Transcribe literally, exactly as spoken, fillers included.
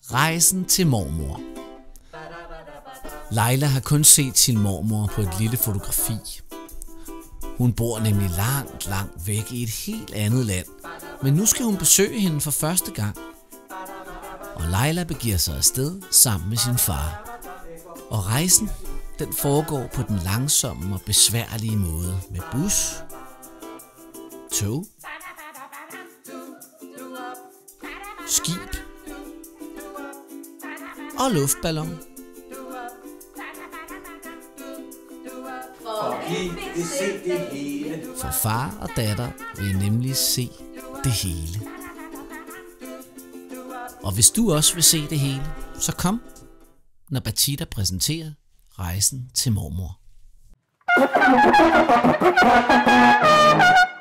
Rejsen til mormor. Leila har kun set sin mormor på et lille fotografi. Hun bor nemlig langt, langt væk i et helt andet land. Men nu skal hun besøge hende for første gang. Og Leila begiver sig afsted sammen med sin far. Og rejsen, den foregår på den langsomme og besværlige måde med bus, tog, skib og luftballon. For far og datter vil nemlig se det hele. Og hvis du også vil se det hele, så kom, når Batida præsenterer Rejsen til mormor.